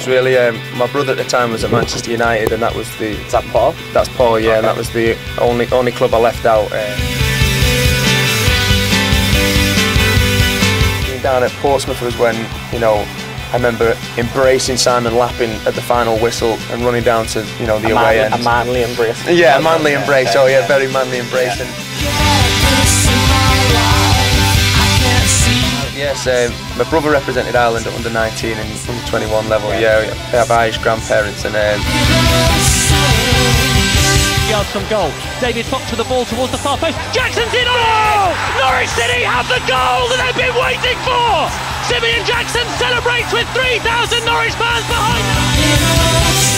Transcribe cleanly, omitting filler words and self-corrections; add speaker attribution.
Speaker 1: close really. My brother at the time was at Manchester United, and that was the...
Speaker 2: Is that Paul?
Speaker 1: That's Paul, yeah,
Speaker 2: okay.
Speaker 1: And that was the only club I left out. Being down at Portsmouth was when, you know, I remember embracing Simon Lappin at the final whistle and running down to, you know, the away end.
Speaker 2: A manly embrace.
Speaker 1: Yeah, a manly embrace. Oh yeah, very manly embrace. And yes, my brother represented Ireland at under 19 and under 21 level. Yeah, they have Irish grandparents and.
Speaker 3: Yards from goal. David Fox with the ball towards the far post. Jackson's in on it! Norwich City have the goal that they've been waiting for! Simeon Jackson celebrates with 3,000 Norwich fans behind them.